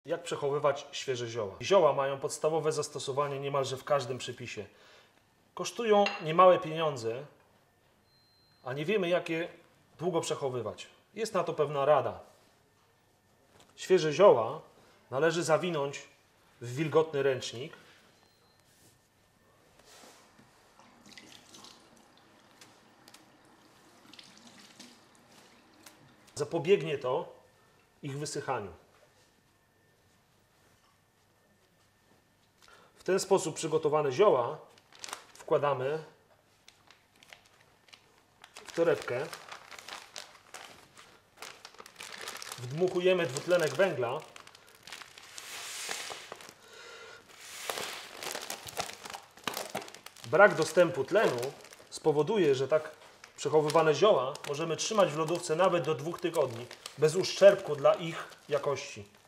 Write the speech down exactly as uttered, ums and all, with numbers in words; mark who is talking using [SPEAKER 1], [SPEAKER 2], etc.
[SPEAKER 1] Jak przechowywać świeże zioła? Zioła mają podstawowe zastosowanie niemalże w każdym przepisie. Kosztują niemałe pieniądze, a nie wiemy, jak je długo przechowywać. Jest na to pewna rada. Świeże zioła należy zawinąć w wilgotny ręcznik. Zapobiegnie to ich wysychaniu. W ten sposób przygotowane zioła wkładamy w torebkę. Wdmuchujemy dwutlenek węgla. Brak dostępu tlenu spowoduje, że tak przechowywane zioła możemy trzymać w lodówce nawet do dwóch tygodni, bez uszczerbku dla ich jakości.